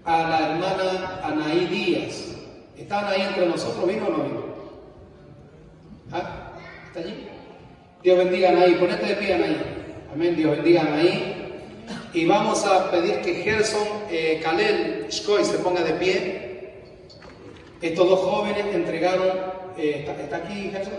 a la hermana Anaí Díaz. ¿Está Anaí entre nosotros? ¿Vino o no vino? ¿Ah? ¿Está allí? Dios bendiga a Anaí. Ponete de pie, Anaí. Amén. Dios bendiga a Anaí. Y vamos a pedir que Gerson Kalel Shkoy se ponga de pie. Estos dos jóvenes entregaron... ¿está aquí Gerson?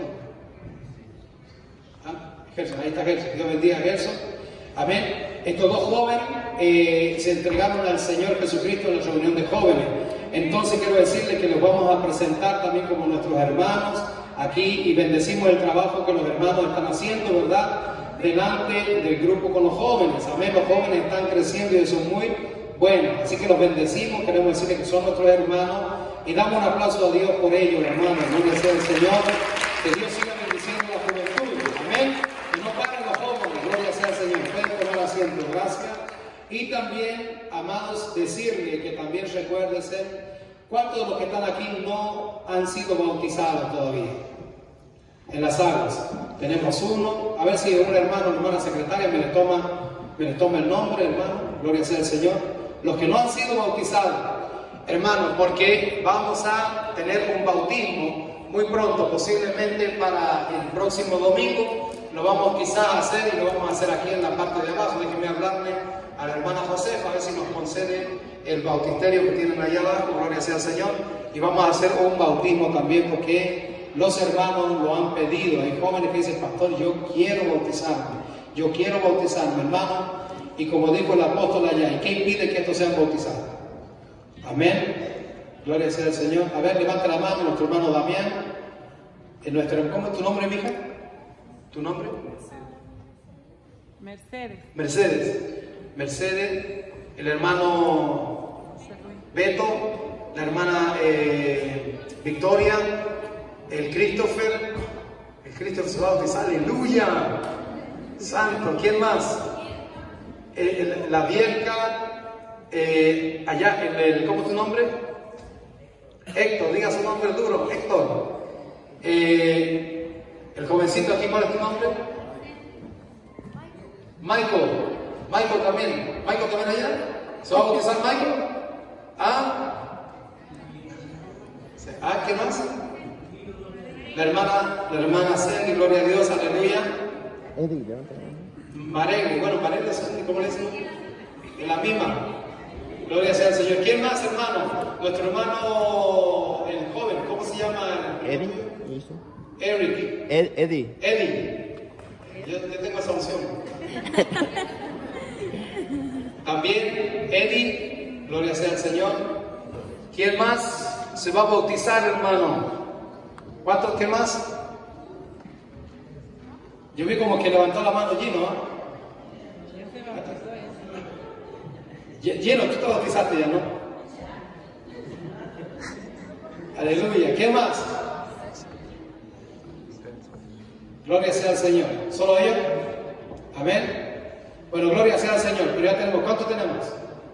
¿Ah? Gerson, ahí está Gerson. Dios bendiga a Gerson. Amén. Estos dos jóvenes se entregaron al Señor Jesucristo en la reunión de jóvenes. Entonces quiero decirles que los vamos a presentar también como nuestros hermanos aquí y bendecimos el trabajo que los hermanos están haciendo, ¿verdad? Delante del grupo con los jóvenes. Amén. Los jóvenes están creciendo y son muy buenos. Así que los bendecimos. Queremos decirles que son nuestros hermanos y damos un aplauso a Dios por ellos, hermanos. Gloria sea el Señor. Que Dios siga bendiciendo la juventud. Amén. Que no paren los jóvenes. Gloria sea el Señor. Pueden tomar asiento. Gracias. Y también, amados, decirle que también recuérdense, ¿cuántos de los que están aquí no han sido bautizados todavía? En las aguas. Tenemos uno. A ver si un hermano o hermana secretaria me le toma el nombre, hermano. Gloria sea al Señor. Los que no han sido bautizados, hermanos, porque vamos a tener un bautismo muy pronto, posiblemente para el próximo domingo. Lo vamos quizás a hacer y lo vamos a hacer aquí en la parte de abajo. Déjenme hablarle a la hermana Josefa, a ver si nos concede el bautisterio que tienen allá abajo. Gloria sea al Señor. Y vamos a hacer un bautismo también porque los hermanos lo han pedido. Hay jóvenes que dicen, pastor, yo quiero bautizarme, hermano. Y como dijo el apóstol allá, ¿y qué impide que estos sean bautizados? Amén. Gloria sea al Señor. A ver, levanta la mano nuestro hermano Damián. ¿Cómo es tu nombre, mija? ¿Tu nombre? Mercedes. El hermano Beto, la hermana Victoria, el Christopher se va a bautizar, aleluya, santo. ¿Quién más? La Bielka, allá, ¿cómo es tu nombre? Héctor, diga su nombre duro, Héctor. El jovencito aquí, ¿cuál es tu nombre? Michael también allá. ¿Se va a bautizar Michael? ¿Qué más? La hermana Sandy, gloria a Dios, aleluya. Maregre, Sandy, ¿cómo le dicen? En la misma. Gloria sea al Señor. ¿Quién más, hermano? Nuestro hermano, el joven, ¿cómo se llama? Eddie. Yo tengo esa opción. También Eddie, gloria sea al Señor. ¿Quién más se va a bautizar, hermano? ¿Cuántos? ¿Qué más? Yo vi como que levantó la mano Gino, Gino, tú te bautizaste ya, ¿no? Aleluya. ¿Qué más? Gloria sea al Señor. ¿Solo ellos? Amén. Bueno, gloria sea al Señor. Pero ya tenemos, ¿cuántos tenemos?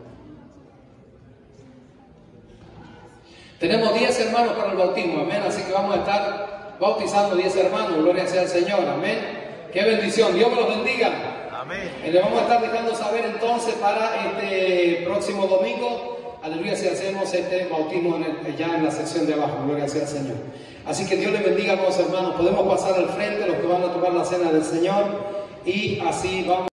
Tenemos 10 hermanos para el bautismo, amén. Así que vamos a estar bautizando 10 hermanos. Gloria sea al Señor, amén. Qué bendición. Dios me los bendiga. Amén. Le vamos a estar dejando saber entonces para este próximo domingo. Aleluya, si hacemos este bautismo ya en la sección de abajo. Gloria sea al Señor. Así que Dios les bendiga a los hermanos. Podemos pasar al frente, los que van a tomar la cena del Señor. Y así vamos.